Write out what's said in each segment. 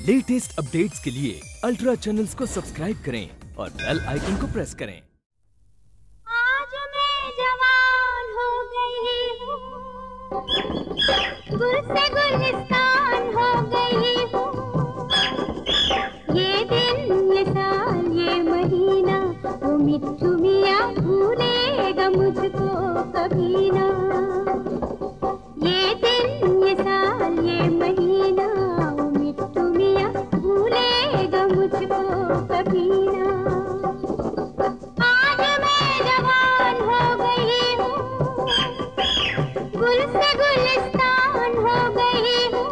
Latest updates के लिए ultra channels को सब्सक्राइब करें और बेल आइकन को प्रेस करें। आज मैं जवान हो गई हूँ, गुल से गुलिस्तान हो गई हूँ। ये दिन, ये साल, ये महीना, वो मिट्ठू मियाँ भूलेगा मुझको कभी ना। ये दिन, ये साल, ये महीना, वो मिट्ठू मियाँ भूलेगा मुझको कभी ना। आज मैं जवान हो गई हूँ, गुल से गुलिस्तान हो गई हूँ।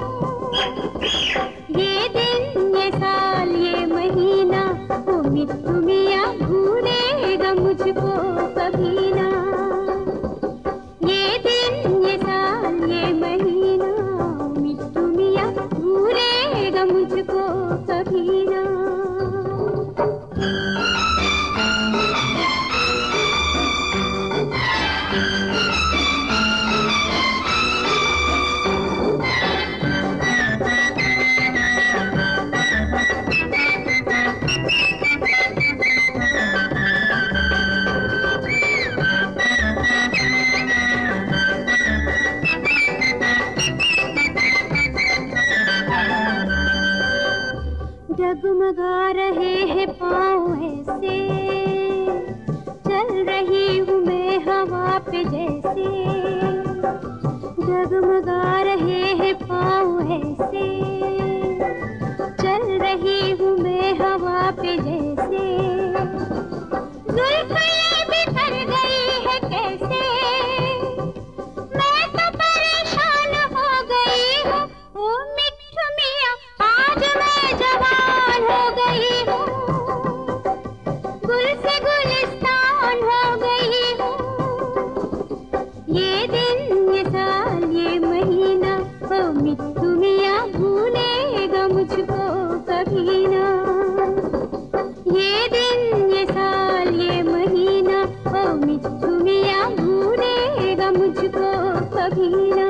ये दिन, ये साल, ये महीना, वो मिट्ठू मियाँ भूलेगा मुझको कभी ना। ये दिन, ये साल, ये महीना, मिट्ठू मियाँ भूलेगा मुझको कभी ना। डगमगा रहे हैं पाँव ऐसे, चल रही हूँ मैं हवा पे जैसे। डगमगा रहे हैं पाँव ऐसे, चल रही हूँ मैं हवा पे जैसे। जुल्फ़ें बिखर गई है कैसे, मैं तो परेशान हो गई हूँ। ओ मिट्ठू मियाँ, आज मैं जवान हो गई हूँ, गुल से गुलिस्तान हो गई हूँ। ये दिन, ये साल, ये महीना, ओ मिट्ठू मियाँ भूलेगा मुझको कभी ना। ये दिन, ये साल, ये महीना, ओ मिट्ठू मियाँ भूलेगा मुझको कभी ना।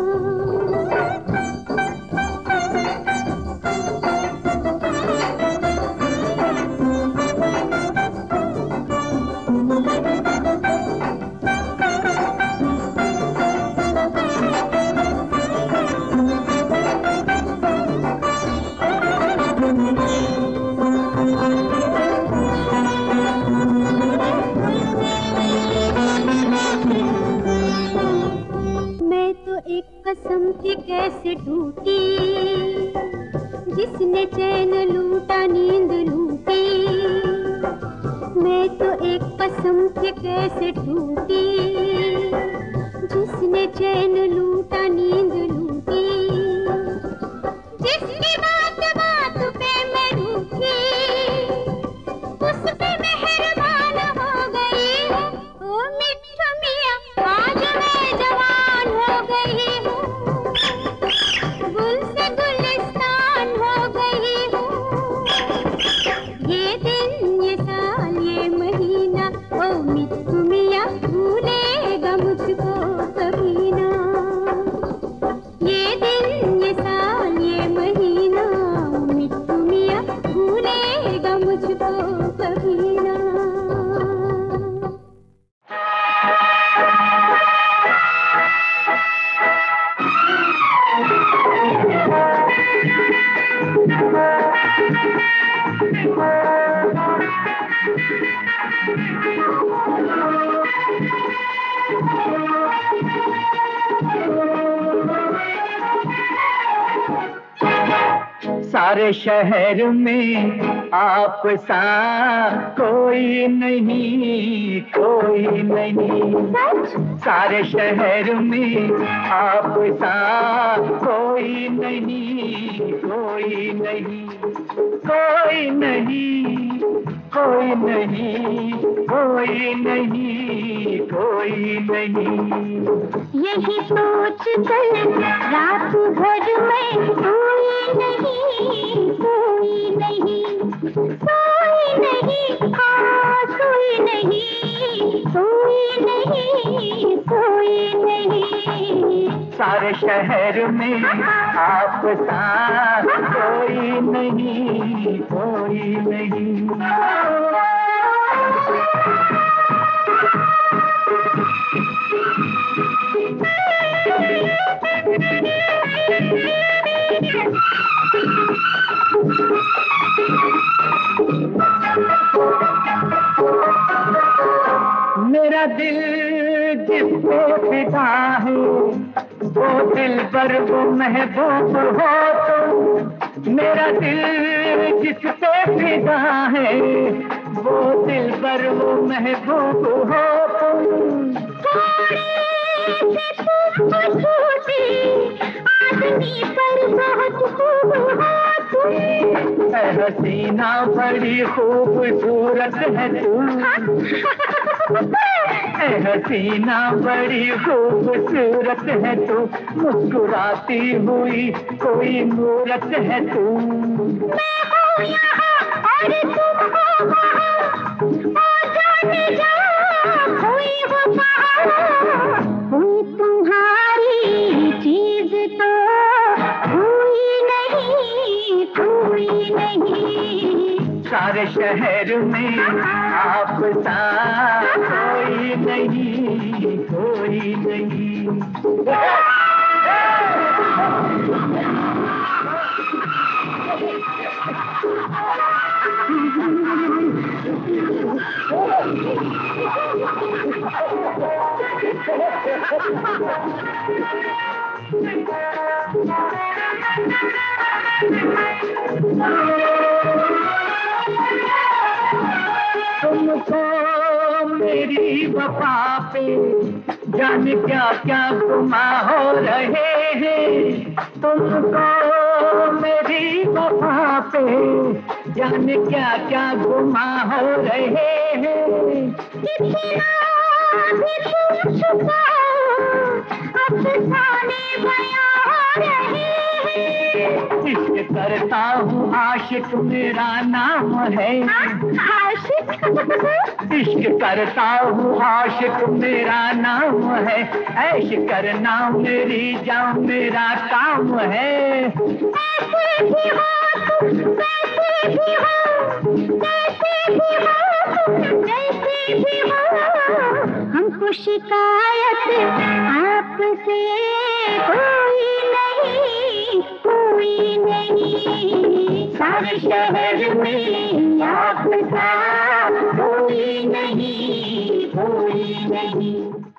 मैं तो एक कसम थी कैसे टूटी, जिसने चैन लूटा नींद लूटी। मैं तो एक कसम थी कैसे टूटी, जिसने चैन लूटा नींद लूटी। जिसकी बात बात पे मैं रूठी, उस पे मेहरबान हो गई हूँ। ओ मिट्ठू मियाँ, आज मैं जवान हो गई हूँ, गुल से गुलिस्तान हो गई हूँ। ये दिन, ये साल, ये महीना, ओ मिट्ठू मियाँ भूलेगा मुझको कभी ना। ये दिन, ये साल, ये महीना, मिट्ठू मियाँ भूलेगा मुझको कभी ना। सारे शहर में आप सा कोई नहीं, कोई नहीं। सारे शहर में आप सा कोई नहीं, कोई नहीं, कोई नहीं, कोई नहीं, कोई नहीं, कोई नहीं। यही सोच कर रात भर में सोई नहीं, सोई नहीं, सोई नहीं, हाँ सोई नहीं, सोई नहीं, सोई नहीं। सारे सारे शहर में आप सा कोई नहीं, कोई नहीं। मेरा दिल जिस पे फिदा है, वो दिल पर वो महबूब हो तुम। मेरा दिल जिस पे फिदा है, वो दिल पर वो महबूब हो तुम। आदमी पर बहुत खूब हो तुम। हसीना बड़ी खूबसूरत है तू। हसीना बड़ी खूबसूरत है तू, मुस्कुराती हुई कोई मूरत है तू। मैं हूँ यहाँ और तुम हो वहाँ, और जाने जा कोई हो वहाँ। कोई तुम्हारी चीज तो कोई नहीं, कोई नहीं। सारे शहर में आप सा कोई नहीं, कोई नहीं। तुमको मेरी वफा पे जाने क्या क्या गुमा हो रहे हैं। तुमको मेरी वफा पे जाने क्या क्या गुमा हो रहे हैं। अफसाने बयां हो रहे हैं। इश्क करता हूँ आशिक मेरा नाम है। आशिक? इश्क करता हूँ आशिक मेरा नाम है। ऐश करना मेरी जान मेरा काम है। ऐसे भी हो तुम, वैसे भी हो, कैसे भी हो, जैसे भी हो। हमको शिकायत आपसे कोई नहीं, कोई नहीं। सारे शहर में आपका कोई नहीं, कोई नहीं।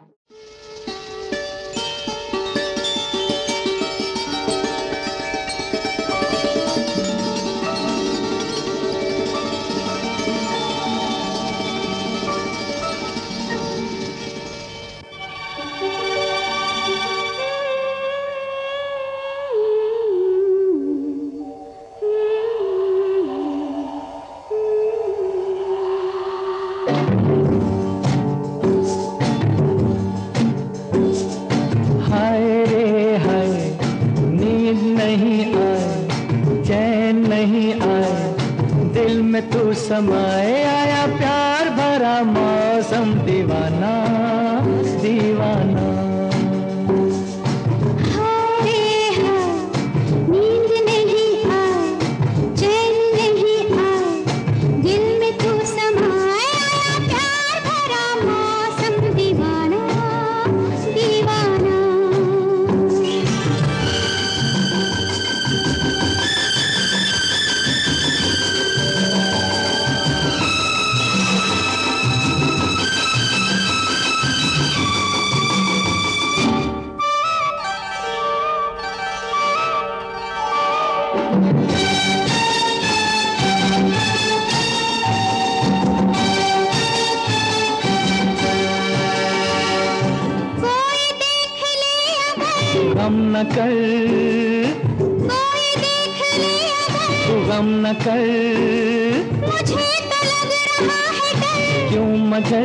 तू समाए आया प्यार भरा मौसम दीवाना, दीवाना। नींद नहीं आए, चैन नहीं आए, दिल में तू समाए आया प्यार भरा मौसम दीवाना, दीवाना। गम न कर, कोई देख ले अगर, तू गम न कर, मुझे तो लग रहा है डर। क्यों मगर,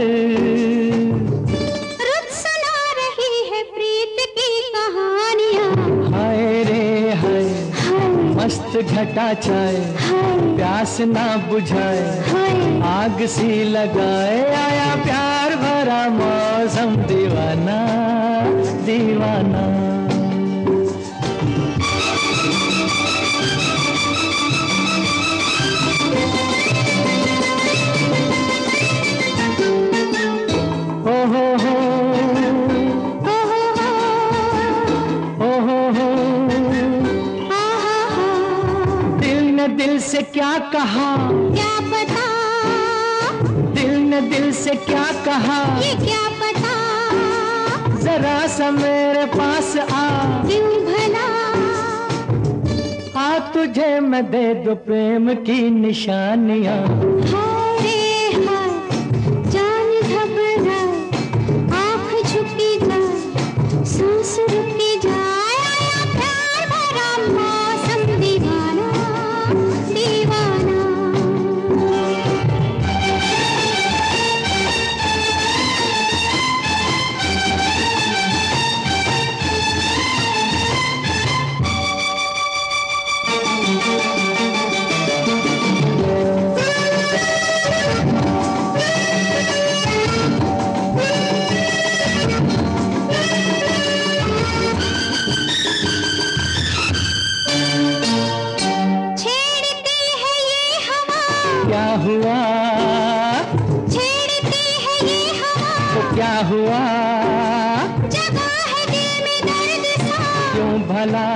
रुत सुना रही है प्रीत की कहानियाँ। हाय रे हाय, मस्त घटा छाए, प्यास ना बुझाए, आग सी लगाए आया प्यार भरा मौसम दीवाना, दीवाना। दिल से क्या कहा, क्या पता, दिल ने दिल से क्या कहा, ये क्या पता, जरा सा मेरे पास आ, क्यों भला, आ तुझे मैं दे दो प्रेम की निशानियां। हाय रे हाय, जान घबराए, आँख झुकी जाए, सांस रुकी जाए, आया प्यार भरा मौसम दीवाना, दीवाना। क्या हुआ, छेड़ती है ये हवा, तो क्या हुआ, जगा है दिल में दर्द सा, क्यों भला,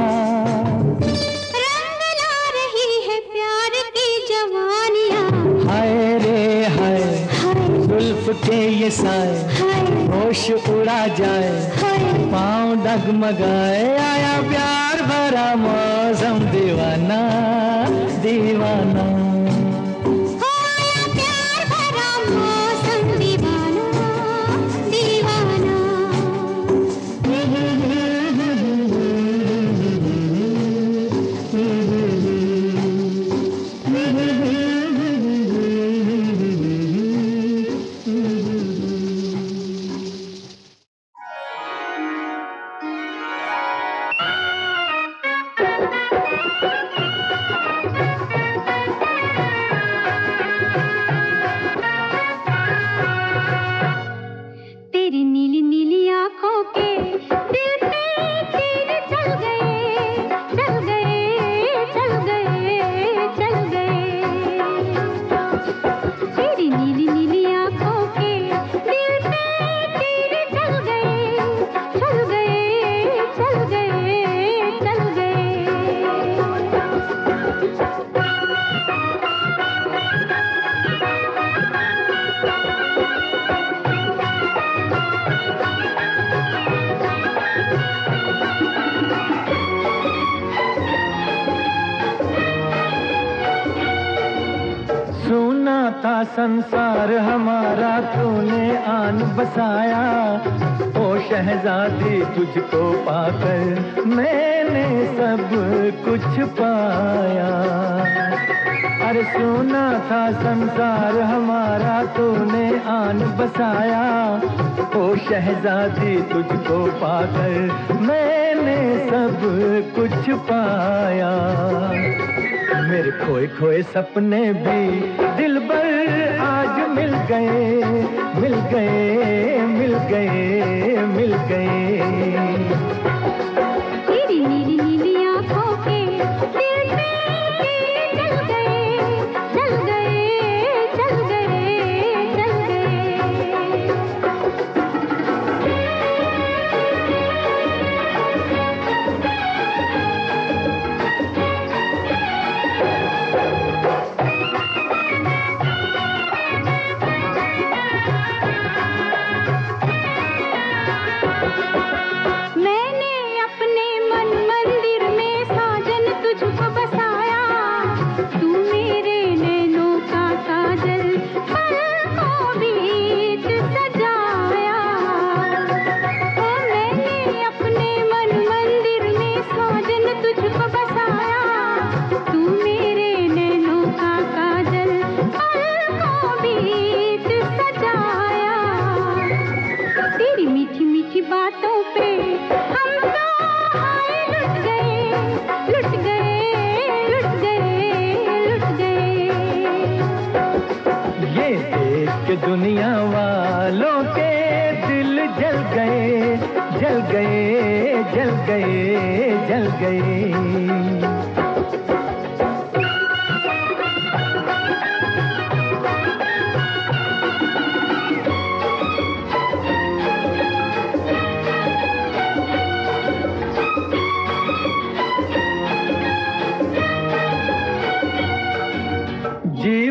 रंग ला रही है प्यार की जवानियाँ। हाय रे हाय, हाय जुल्फ के ये साए, हाय होश उड़ा जाए, हाय, पाँव डगमगाए, आया प्यार भरा मौसम दीवाना, दीवाना। हो आया प्यार भरा मौसम दीवाना, दीवाना। तेरी नीली नीली आंखों के दिल पे तीर चल गए, चल गए, चल गए, चल गए। तेरी नीली नीली आंखों के दिल पे तीर चल गए, चल गए, चल गए, चल गए। सुना था संसार हमारा, तूने आन बसाया, ओ शहजादी तुझको पाकर मैंने सब कुछ पाया। अरे सुना था संसार हमारा, तूने आन बसाया, ओ शहजादी तुझको पाकर मैंने सब कुछ पाया। मेरे खोए खोए सपने भी दिलबर आज मिल गए, मिल गए, मिल गए, मिल गए। तेरी नीली नीली आंखों के दिल पे तीर चल गए, चल गए, चल गए, चल गए। मैंने अपने मन मंदिर में साजन तुझको बसाया, तू मेरे नैनों का काजल पलकों बीच सजाया। ओ मैंने अपने मन मंदिर में साजन तुझको बसाया, तू मेरे नैनों का काजल पलकों बीच सजाया। तेरी मीठी मीठी बातों पे हम तो हाय लुट गए, लुट गए, लुट गए, लुट गए। ये देख के दुनिया वालों के दिल जल गए, जल गए, जल गए, जल गए।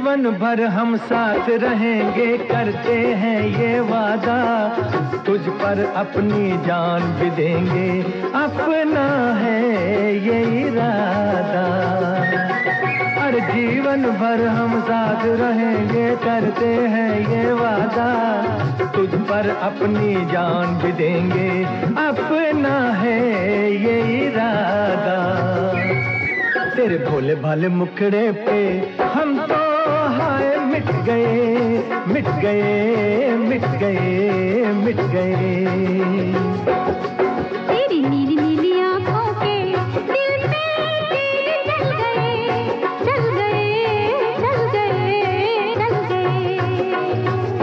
जीवन भर हम साथ रहेंगे, करते हैं ये वादा, तुझ पर अपनी जान भी देंगे, अपना है ये इरादा। हर जीवन भर हम साथ रहेंगे, करते हैं ये वादा, तुझ पर अपनी जान भी देंगे, अपना है ये इरादा। तेरे भोले भाले मुखड़े पे हम तो हाय मिट गए, मिट गए, मिट गए, मिट गए। तेरी नीली नीली आंखों के दिल पे तीर चल गए, चल गए, चल गए, चल गए।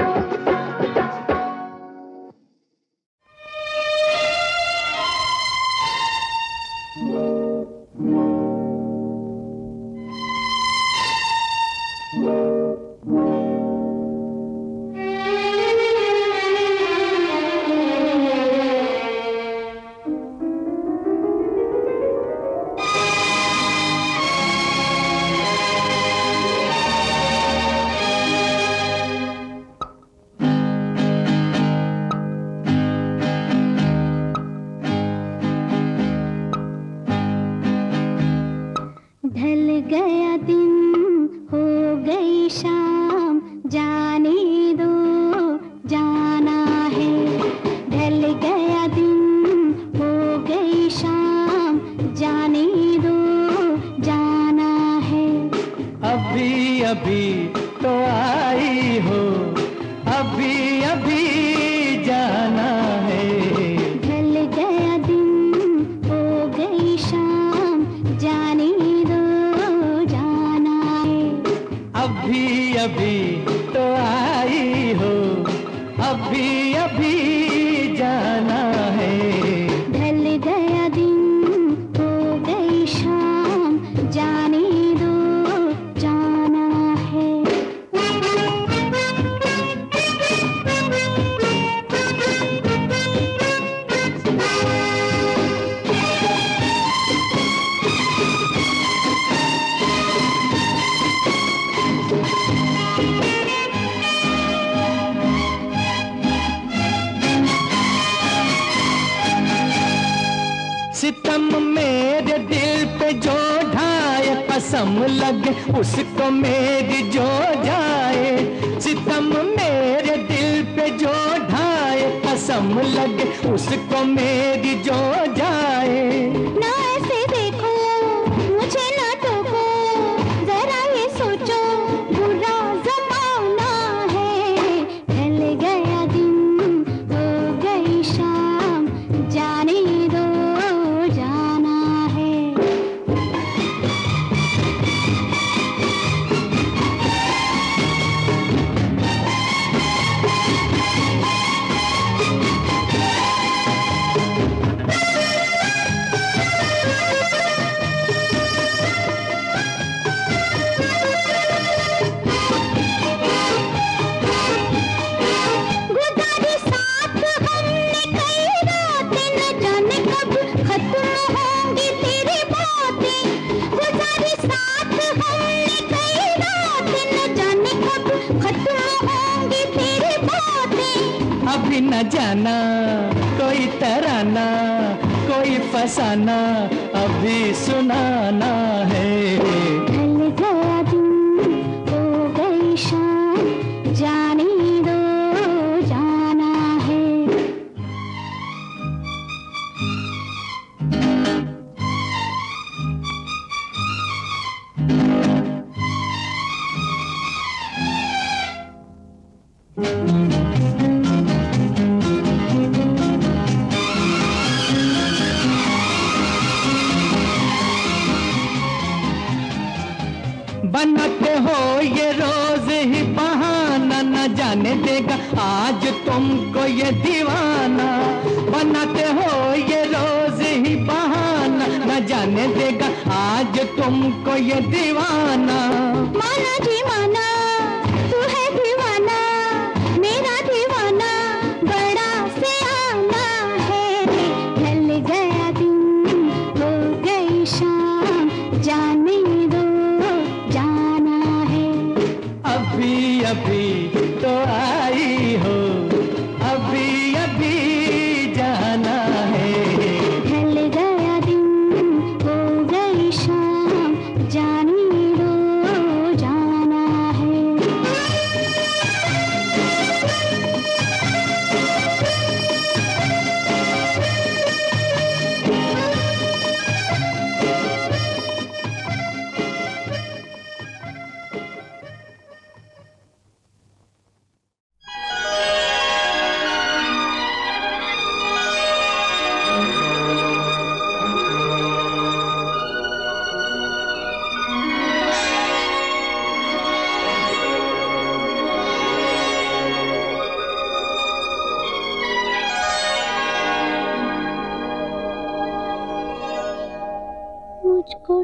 ढल गया दिन, हो गई शाम, जाने दो जाना है। ढल गया दिन, हो गई शाम, जाने दो जाना है। अभी अभी तो आई हो, अभी अभी जाना है। ढल गया दिन, हो गई शाम, जाने दो जाना है। अभी अभी तो आई हो, अभी अभी जाना है। ढल गया दिन, हो गई शाम, जाने दो जाना है। सितम मेरे दिल पे जो ढाए, कसम लगे उसको मेरी जो जाए। सितम मेरे दिल पे जो ढाए, कसम लगे उसको मेरी जो जाए। ना ऐसे देखो, मुझे ना टोको, जरा ये सोचो बुरा जमाना है। ढल गया दिन, हो गई शाम, जाने दो जाना है। गुजारी साथ हमने कई रातें, न जाने कब खत्म होंगी तेरी बातें। गुजारी साथ हमने कई रातें, न जाने कब खत्म होंगी तेरी बातें। अभी न जाना कोई तराना, कोई फसाना, अभी सुनाना है। ढल गया दिन, हो गई शाम, जाने दो जाना है। बनाते हो ये रोज ही बहाना, न जाने देगा आज तुमको ये दीवाना। बनाते हो ये रोज ही बहाना, न जाने देगा आज तुमको ये दीवाना। माना जी माना, तू है दीवाना, मेरा दीवाना बड़ा सियाना है। ढल गया दिन, हो गई शाम, जाने दो जाना है।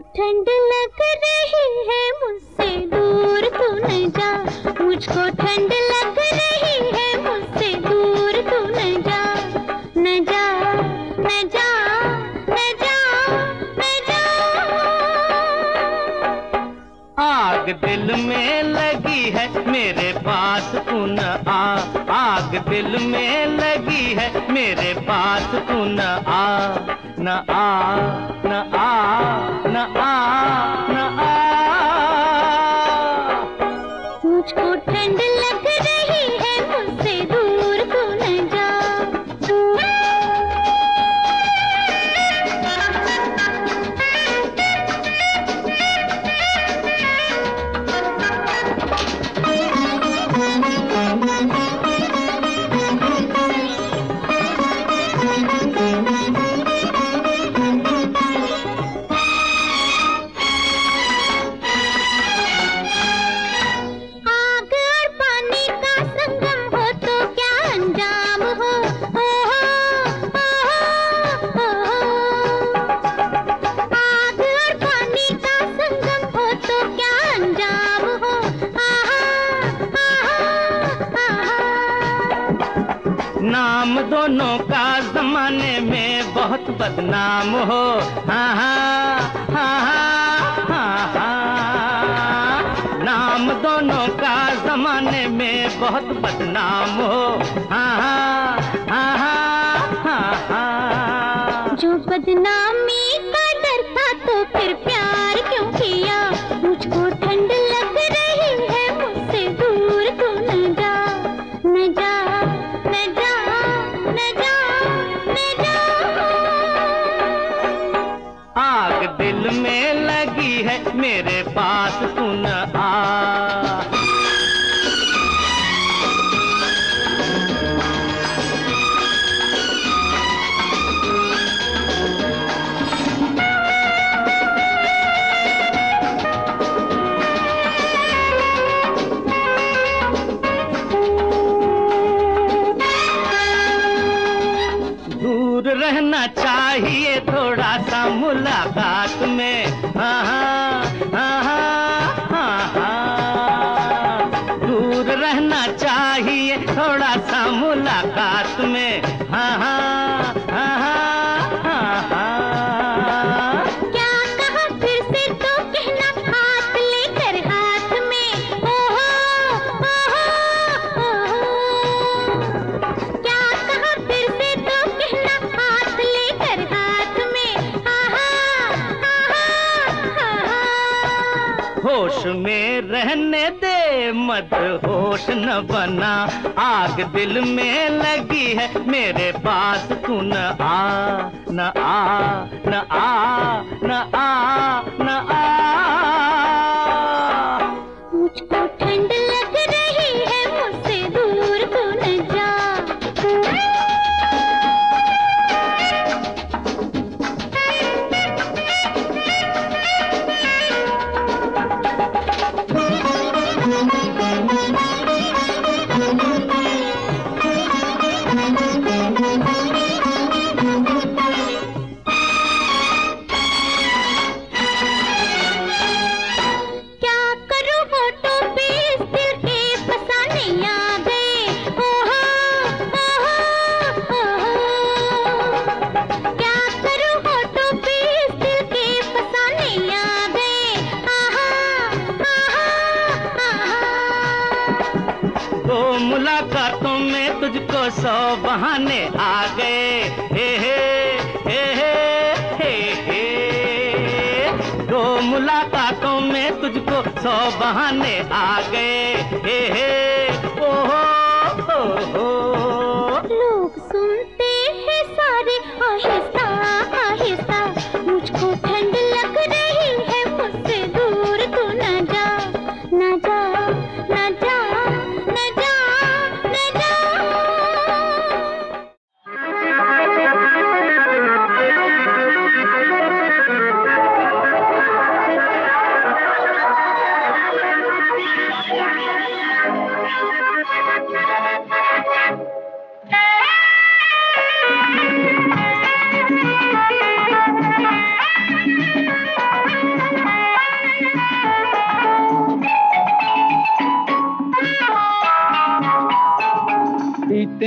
ठंड लग रही है मुझसे दूर तू न जा, मुझको ठंड लग रही है मुझसे दूर तू न जा, न जा न जा न जा न जा। आग दिल में लगी है मेरे पास तू न आ, आग दिल में लगी है मेरे पास तू न आ, न आ न आ न आ न आ। मुझको ठंड लग रही है मुझसे दूर तू न जा। नाम दोनों का जमाने में बहुत बदनाम हो, हाँ हाँ हाँ हाँ हाँ। नाम दोनों का जमाने में बहुत बदनाम हो, हाँ हाँ हाँ हाँ हाँ। जो बदनामी का डर था तो फिर प्यार क्यों किया, मुझको ठंड लग रही है मुझसे दूर तू न जा, न जा न जा न जा न जा। आग दिल में लगी है मेरे पास तू न आ। रहना चाहिए थोड़ा सा मुलाकात में, हाँ हाँ हाँ हाँ हाँ। दूर रहना चाहिए थोड़ा सा मुलाकात में, हाँ हाँ हाँ हाँ हाँ। क्या कहा फिर से तो कहना, हाथ लेकर हाथ में, ओहो ओहो ओहो। क्या कहा फिर से तो कहना, हाथ लेकर हाथ में, होश में रहने दे मत होश न बना, आग दिल में लगी है मेरे पास तू न आ, न आ न आ न आ न आ। मुझको ठंड लग रही है मुझसे दूर तू न जा। मुलाकातों में तुझको 100 बहाने आ गए, हे हे हे हे हे हे। 2 मुलाकातों में तुझको 100 बहाने आ गए, हे हे ओहो ओहो। लोग सुनते हैं सारे आहिस्ता आहिस्ता, मुझको ठंड लग रही है मुझसे दूर तू न जा, न जा न जा न जा न जा।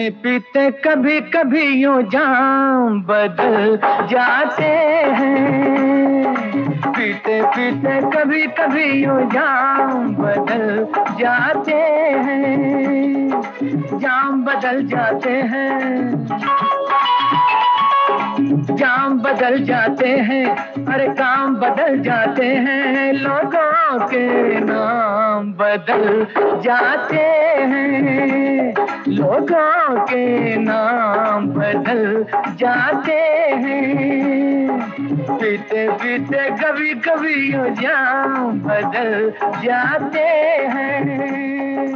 पीते पीते कभी कभी यूं जाम बदल जाते हैं, पीते पीते कभी कभी यूं जाम बदल जाते हैं, जाम बदल जाते हैं, जाम बदल जाते हैं, अरे काम बदल जाते हैं, लोगों के नाम बदल जाते हैं, लोगों के नाम बदल जाते हैं, पीते पीते कभी कभी यूं जाम बदल जाते हैं।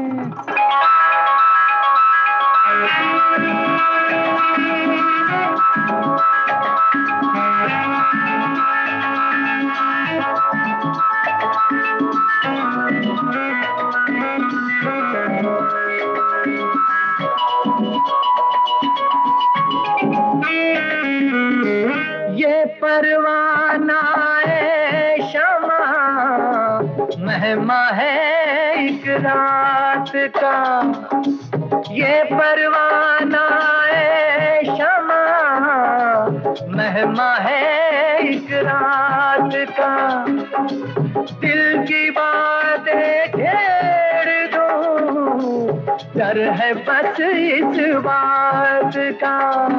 ये परवाना है शमा, मेहमा है एक रात का, ये परवाना है शमा, मेहमा है एक रात का, दिल की बातें छेड़ दूं, डर है बस इस बात का,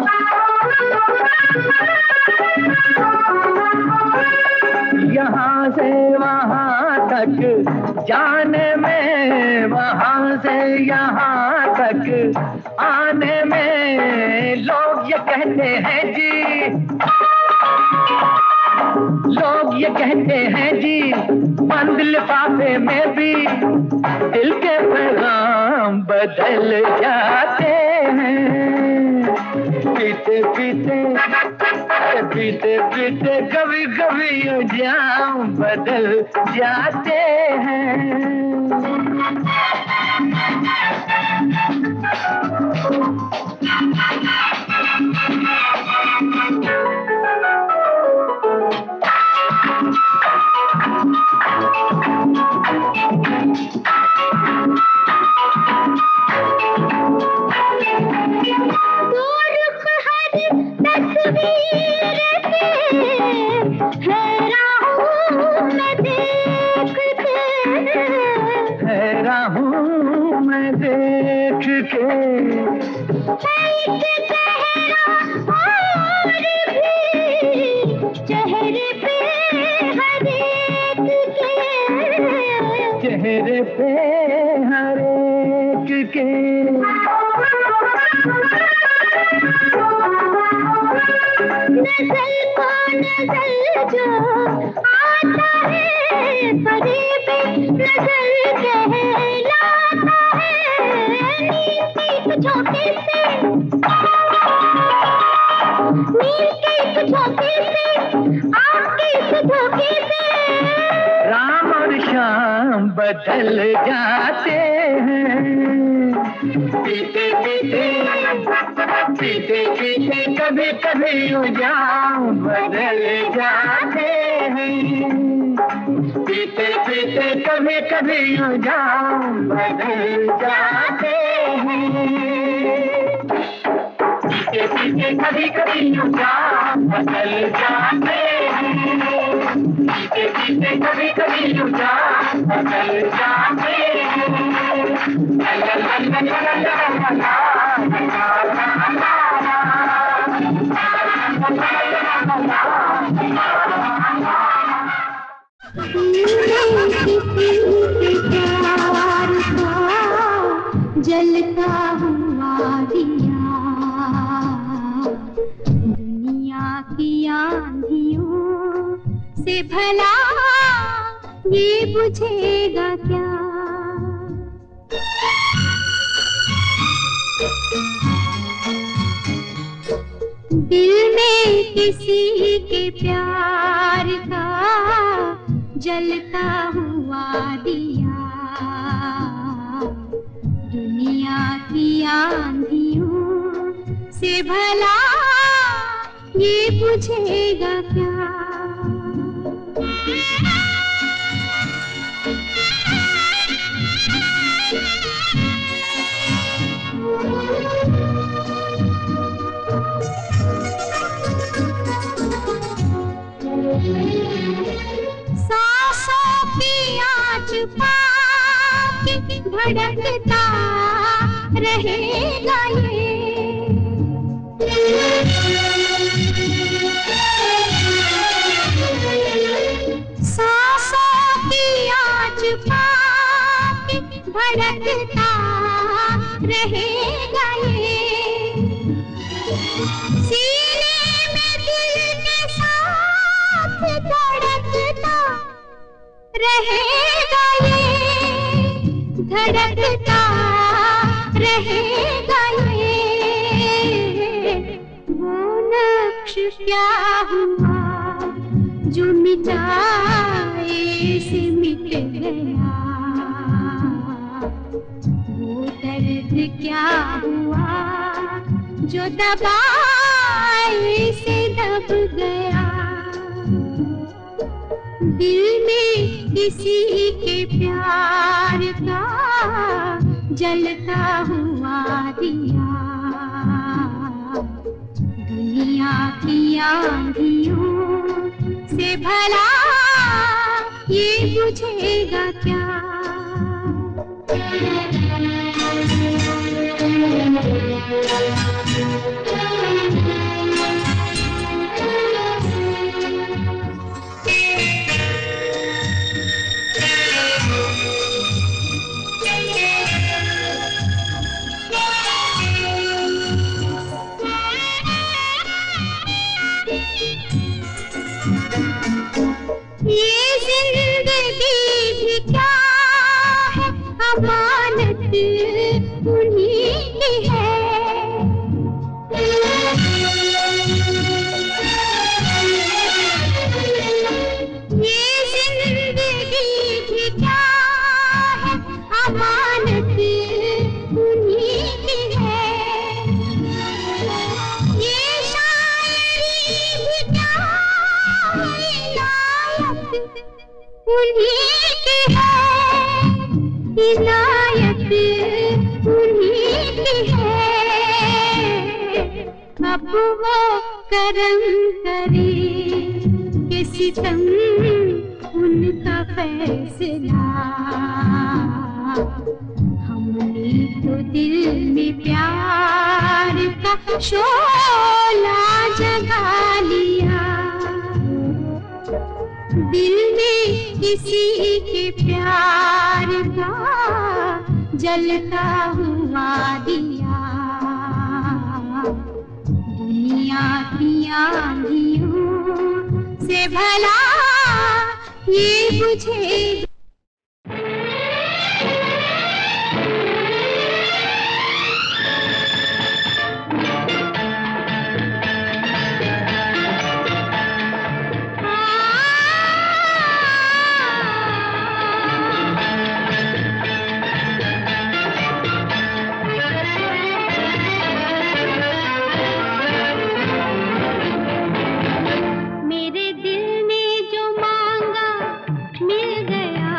यहाँ से वहाँ तक जाने में, वहाँ से यहाँ तक आने में, लोग ये कहते हैं जी, लोग ये कहते हैं जी, बंद लिफाफे में भी दिल के पैगाम बदल जाते हैं, पीते पीते पीते पीते कभी कभी यूं जाम बदल जाते हैं। चेहरे पे हर एक के नजर को नजर जो आता है, करीब नजर कहलाता है, नींद की एक झोंके से, नींद की एक झोंके से, आँख की एक धोखे से, राम और शाम बदल जाते हैं, पीते पीते पीते पीते कभी कभी यूं जाम बदल जाते हैं, पीते पीते कभी कभी यूं जाम बदल जाते हैं, पीते पीते कभी कभी यूं जाम बदल जाते हैं, पीते पीते कभी कभी यूं जाम बदल जाते हैं, ला ला ला ला ला ला ला ला। जलता हुआ दिया दुनिया की आंधियों से भला ये बुझेगा क्या, दिल में किसी के प्यार का जलता हुआ दिया दुनिया की आंधियों से भला ये बुझेगा क्या। पाके भड़कता रहेगा ये। सांसों की आँच पाके भड़कता रहेगा ये। सीने में दिल के साथ धड़कता रहेगा ये, धड़कता रहेगा ये। वो नक्श क्या हुआ जो मिटाए से मिट गया, वो दर्द क्या हुआ जो दबाए से दब गया। दिल में किसी के प्यार का जलता हुआ दिया, दुनिया की आंधियों से भला ये बुझेगा क्या। ये जिंदगी भी क्या है, अमानत उन्हीं की है। ये जिंदगी भी क्या है, अमानत उन्हीं की है। ये शायरी भी क्या है, उन्हीं की है, इनायत उन्हीं की है। अब वो करम करे कि सितम उनका फैसला। हमने तो दिल में प्यार का शोला जगा लिया, दिल में किसी के प्यार का जलता हुआ दिया। दुनिया की आंधियों से भला ये बुझेगा। मेरे दिल ने जो मांगा मिल गया,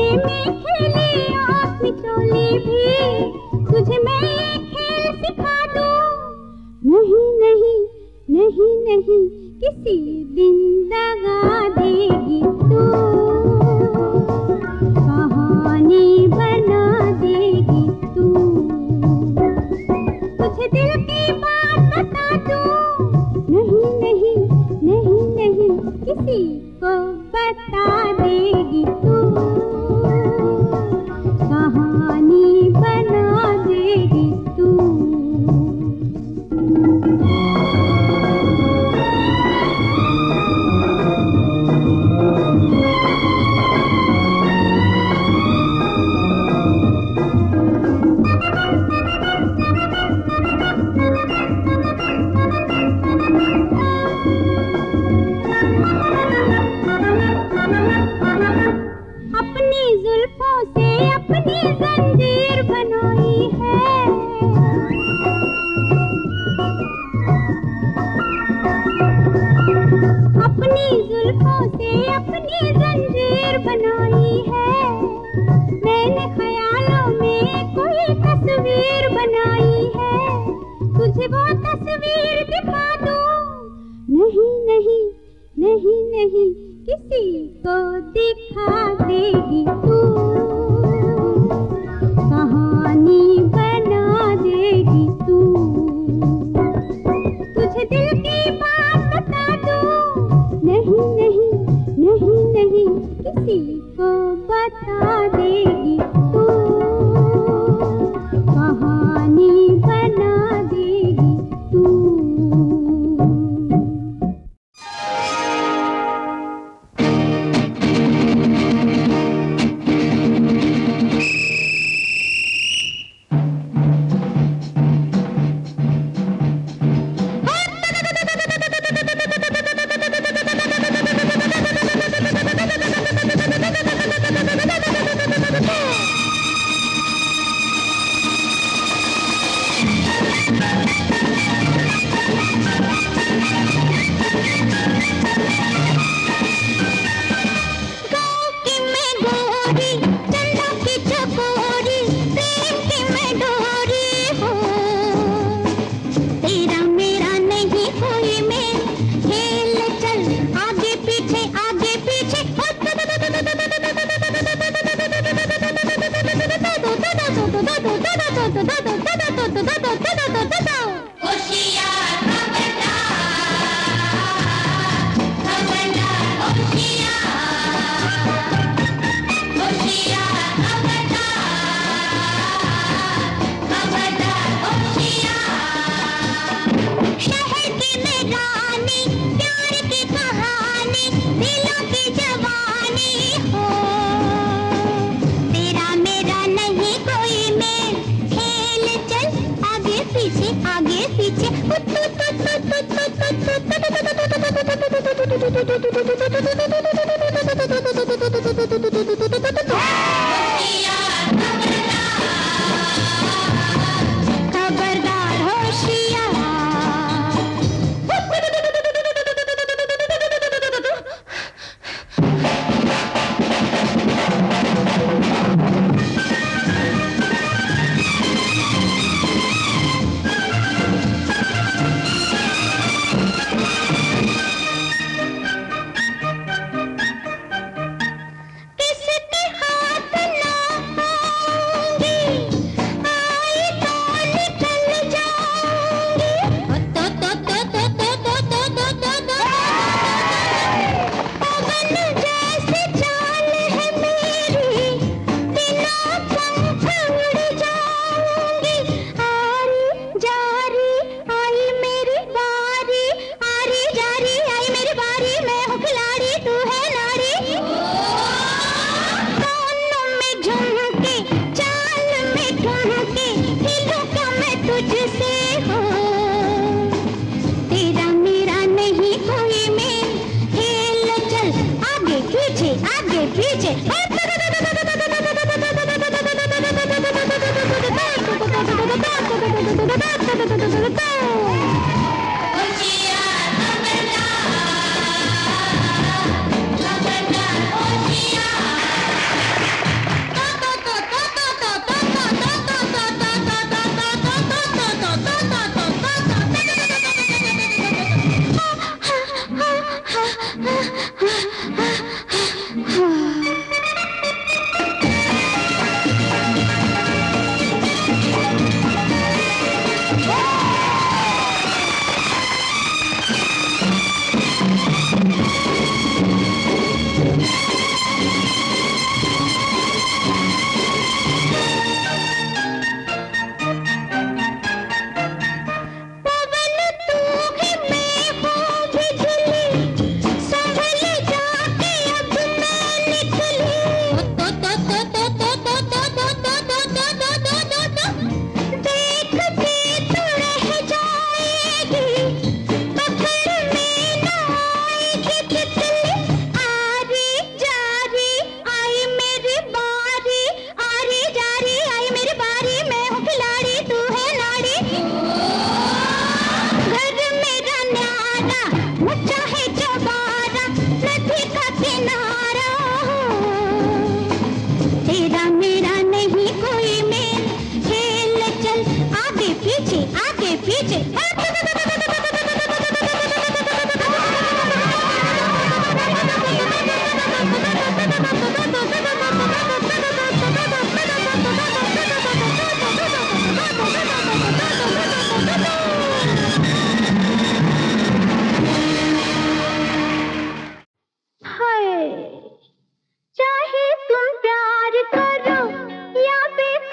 गले में खेले आँख मिचोली भी, तुझे मैं ये खेल सिखा दूं। नहीं नहीं नहीं नहीं, किसी दिन दगा देगी तू, कहानी बना देगी तू। तुझे दिल की बात बता दूं। नहीं नहीं नहीं नहीं, किसी को बता देगी तू, कहानी बना देगी तू। अपनी जुल्फों से अपनी जंजीर बनाई है, अपनी जुल्फों से अपनी जंजीर बनाई है। मैंने ख्यालों में कोई तस्वीर बनाई है, तुझे वो तस्वीर दिखा दूं। नहीं नहीं नहीं नहीं, किसी को दिखा देगी तू, कहानी बना देगी तू। तुझे दिल की बात बता दूं। नहीं नहीं नहीं नहीं, किसी को बता देगी तू, कहानी बना देगी तू।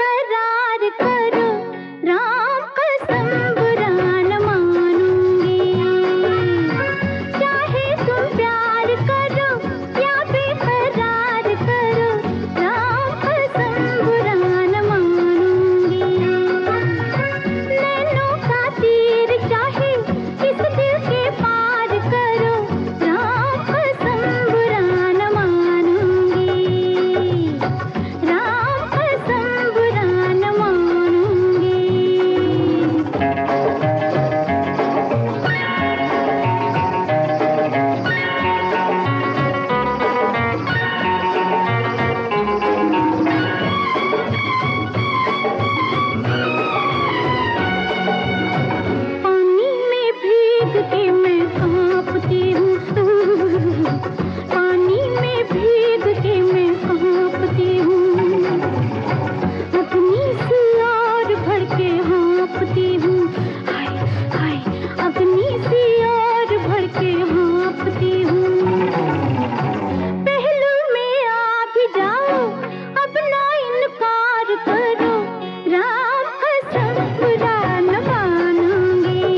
बेकरार करो, राम कसम बुरा न मानूंगी। चाहे तुम प्यार करो या बेकरार करो, राम कसम बुरा न मानूंगी। नैनों का तीर चाहे इस दिल के पार करो, राम कसम बुरा न मानूंगी। राम कसम बुरा न मानूंगी। पानी में भीग के मैं कांपती हूँ, पानी में भीग के मैं कांपती हूँ। अपनी सी और भर के हाँफती हूँ, हाय हाय अपनी सी और भर के हाँफती हूँ। पहलू में आ भी जाओ, अपना इनकार करो, राम कसम बुरा न मानूंगी।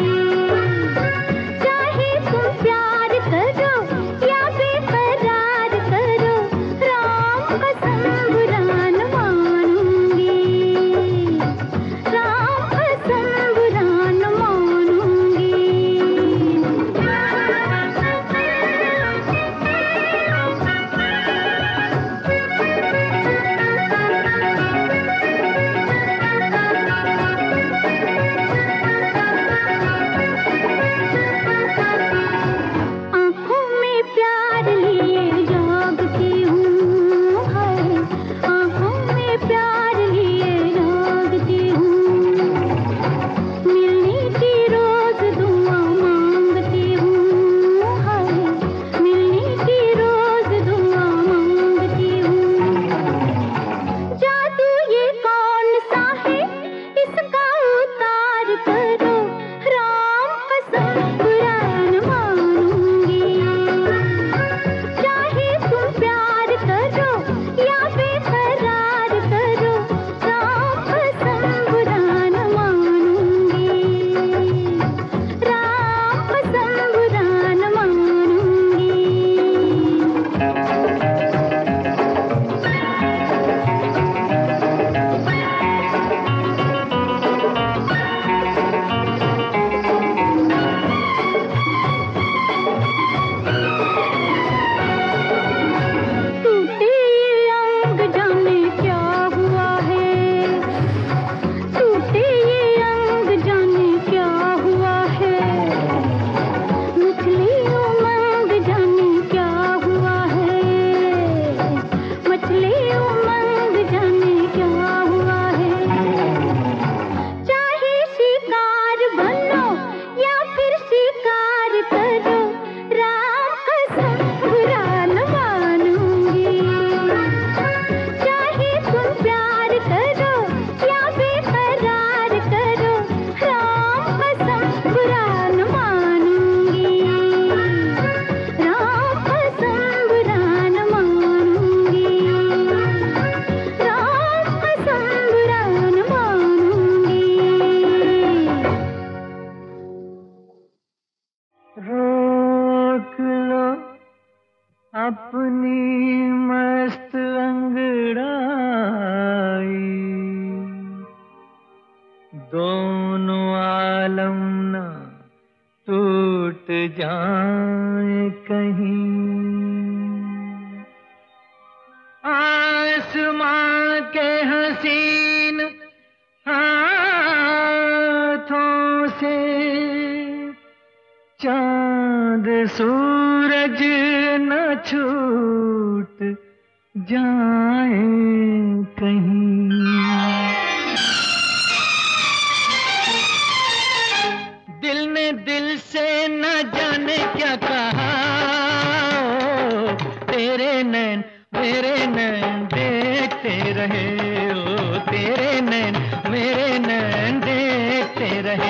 चाहे तुम प्यार करो या बेकरार करो, राम कसम बुरा न मानूंगी। राम कसम बुरा न मानूंगी। आँखों में प्यार लिए जागती हूँ, हाय आँखों में प्यार लिए जागती हूँ। मिलने की रोज दुआ मांगती हूँ, हाय मिलने की रोज दुआ मांगती हूँ। जादू ये कौन सा है, इसका उतार करो, राम कसम बुरा न मानूंगी। चाहे तुम प्यार करो या बेकरार करो, राम कसम बुरा न मानूंगी। राम कसम बुरा न मानूंगी। टूटे ये अंग जाने क्या हुआ है, टूटे ये अंग जाने क्या हुआ है। मछली उमंग जाने क्या हुआ है, मछली उमंग जाने क्या हुआ है। चाहे शिकार बनो या फिर शिकार करो, राम कसम बुरा न मानूंगी। चाहे तुम प्यार करो या बेकरार करो, राम कसम बुरा न मानूंगी। राम कसम बुरा न मानूंगी। राम कसम बुरा न मानूंगी। रोक लो अपनी मस्त अंगड़ाई, दोनों आलम ना टूट जाए कहीं। आसमां के हसीन हाथों से चांद सूरज न छूट जाए कहीं। दिल ने दिल से न जाने क्या कहा, तेरे नैन मेरे नैन देखते रहे, ओ तेरे नैन मेरे नैन देखते रहे।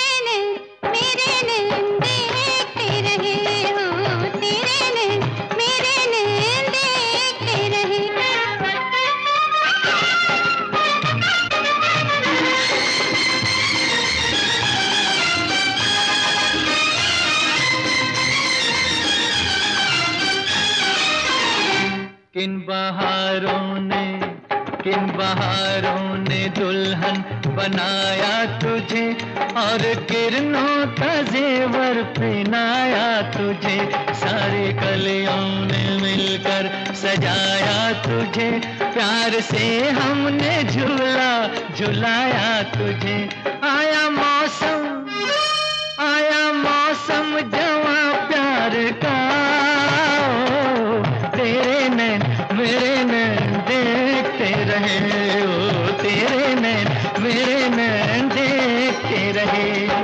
मेरे नैन देखते रहे हो, तेरे नैन किन बहारों ने दुल्हन बनाया तुझे और किरणों का जेवर पहनाया तुझे। सारी कलियों ने मिलकर सजाया तुझे, प्यार से हमने झूला झुलाया तुझे। आया मौसम जवां प्यार का, तेरे नैन मेरे नैन देखते रहे, ओ तेरे नैन मेरे नैन देखते रहे।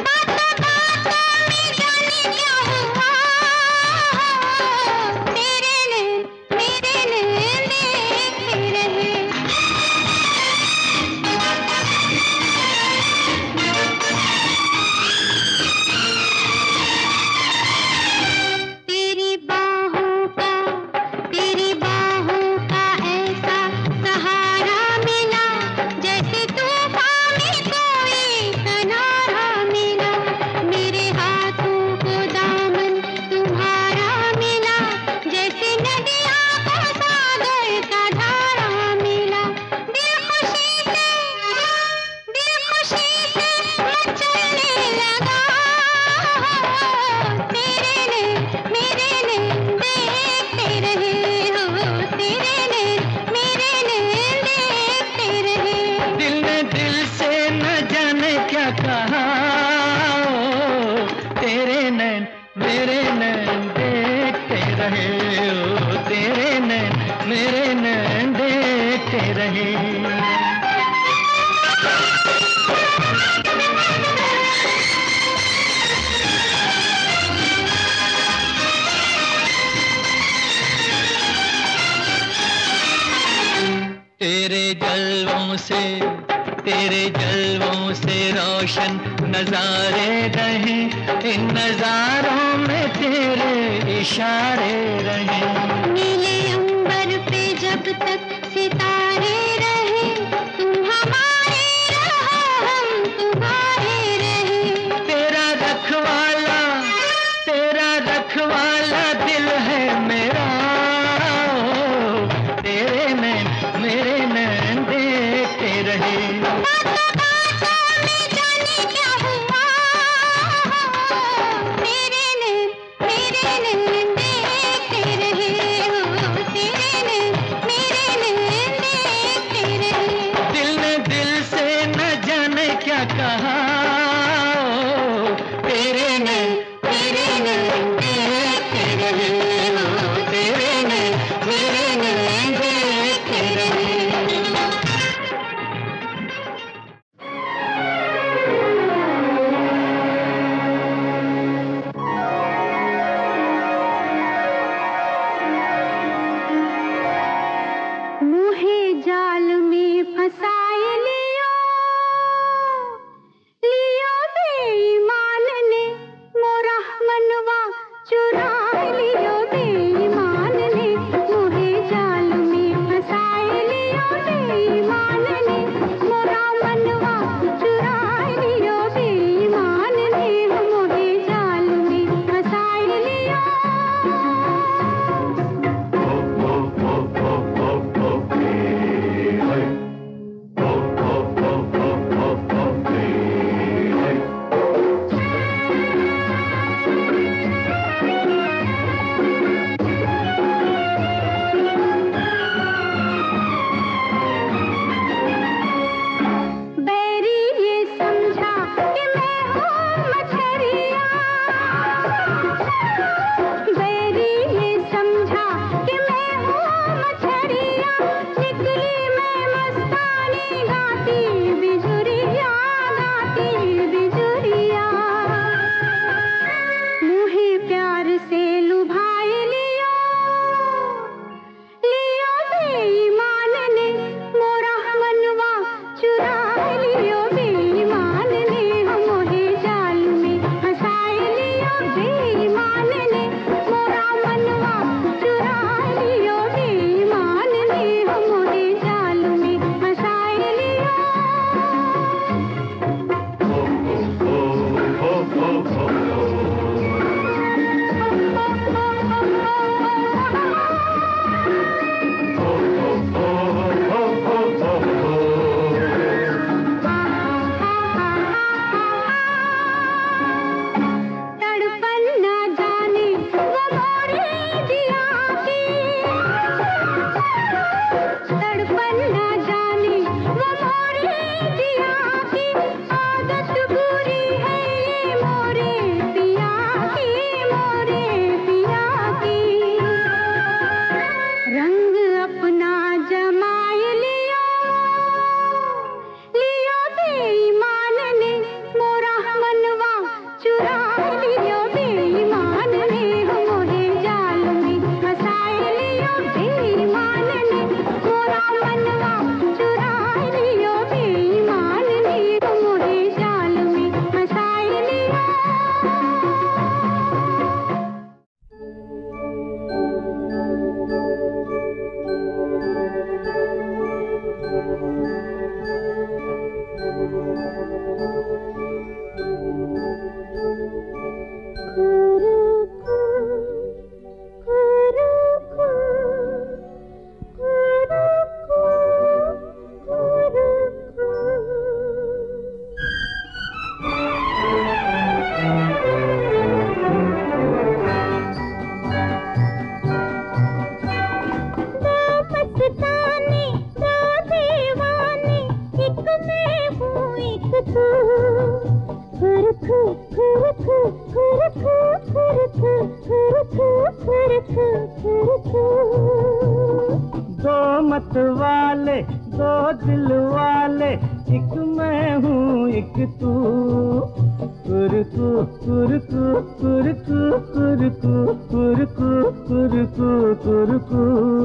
तेरे जलवों से रोशन नजारे रहे, इन नजारों में तेरे इशारे रहे। नीले अंबर पे जब तक सितारे रहे, तुम हमारे रहो हम तुम्हारे रहे। तेरा रखवाला दिल है मेरा, तेरे नैन मेरे नैन देखते रहे। मेरे नैन देखते मत वाले दो दिल वाले, एक मैं हूँ एक तू। कुरकु कुरकु कुरकु कुरकु कुरकु कुरकु कुरकु।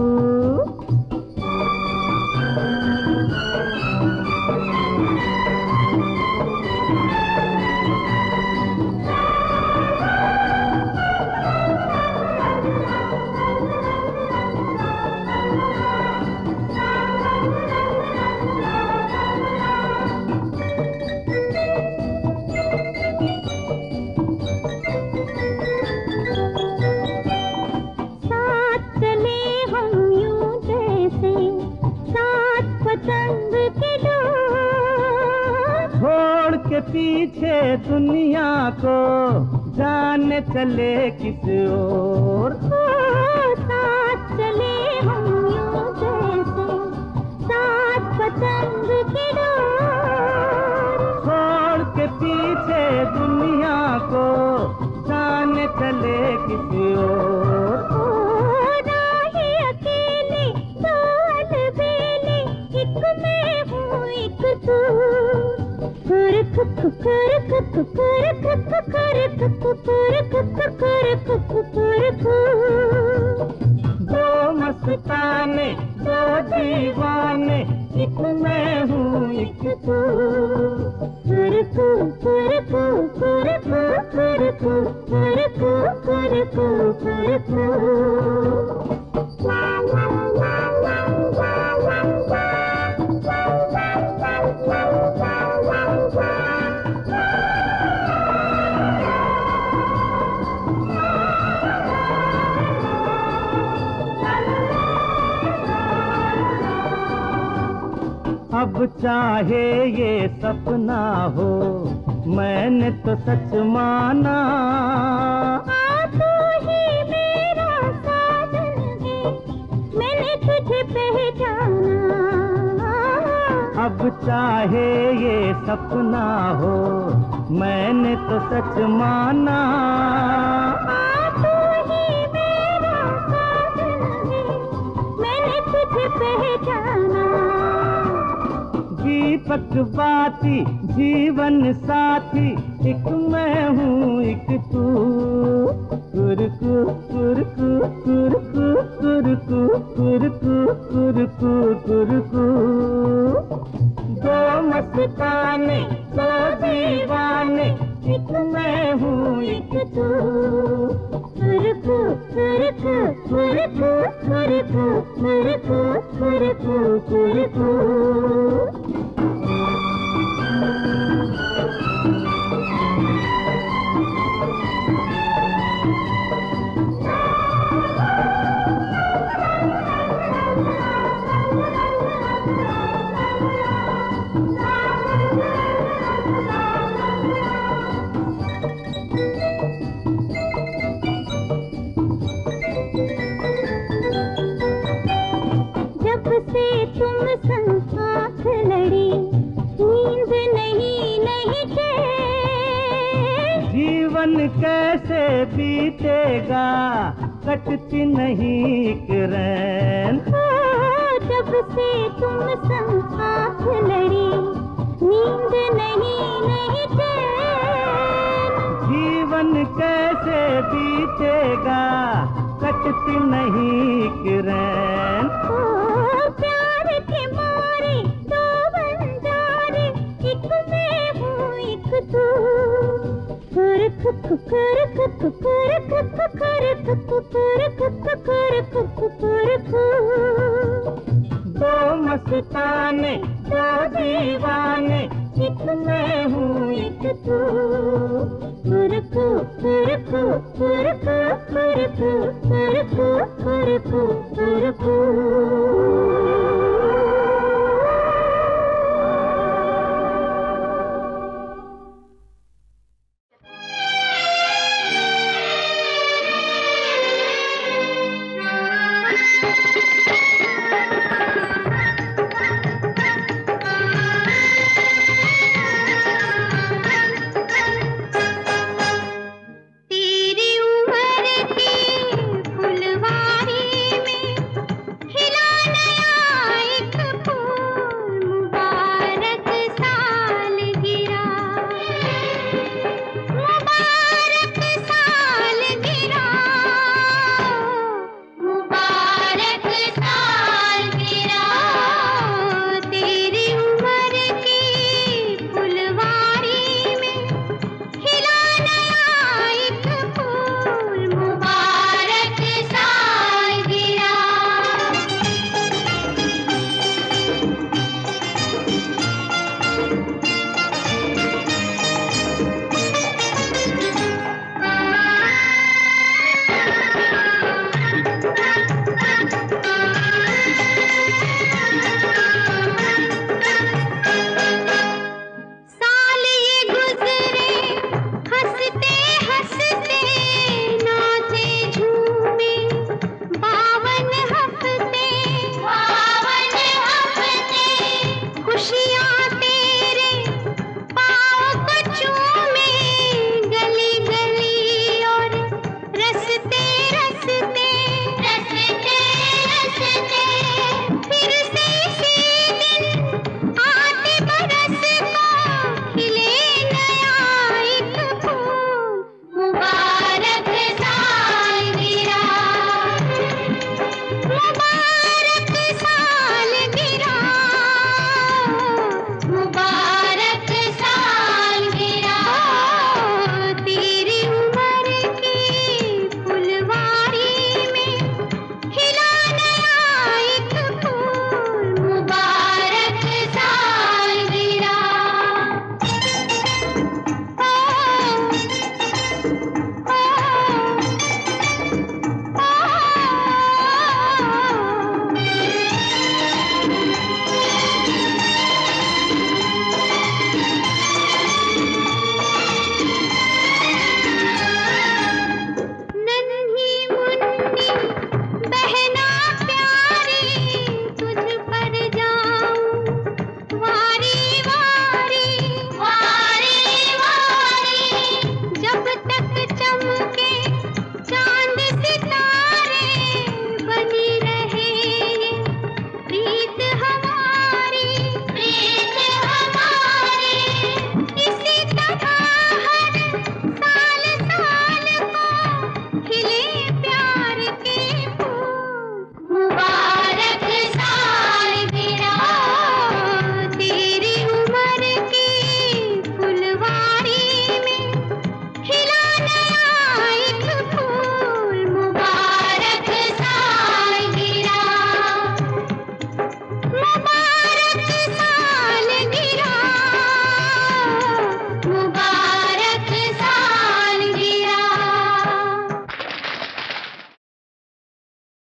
पीछे दुनिया को जाने चले किस ओर, साथ चले हम यूं जैसे साथ पतंग की डोर। छोड़ के पीछे दुनिया को जाने चले किस ओर। राही अकेले दो अलबेले, एक मैं हूँ एक तू। दो मस्ताने दो दीवाने, एक मैं हूँ एक तू। कुरकु कुरकु कुरकु कुरकु कुरकु कुरकु कुरकु। अब चाहे ये सपना हो, मैंने तो सच माना। तू ही मेरा साजन है, मैंने तुझे पहचाना। अब चाहे ये सपना हो, मैंने तो सच माना। तू ही मेरा साजन है, मैंने तुझे पहचाना। दीपक बाती जीवन साथी, एक मैं हूँ एक तू। कुरकु कुरकु कुरकु कुरकु कुरकु कुरकु कुरकु। दो मस्ताने दो दीवाने, एक मैं हूँ एक तू। कुरकु कुरकु कुरकु कुरकु कुरकु कुरकु कुरकु। जीवन कैसे बीतेगा, कटती नहीं एक रैन। जब से तुम संग साथ लड़ी, नींद नहीं चैन। जीवन कैसे बीतेगा, कटती नहीं एक रैन। प्यार के मारे दो बंजारे, एक मैं हूँ एक तू। कुरकु कुरकु कुरकु कुरकु कुरकु कुरकु। दो मस्ताने दो दीवाने, एक मैं हूँ एक तू। कुरकु कुरकु कुरकु कुरकु कुरकु कुरकु कुरकु।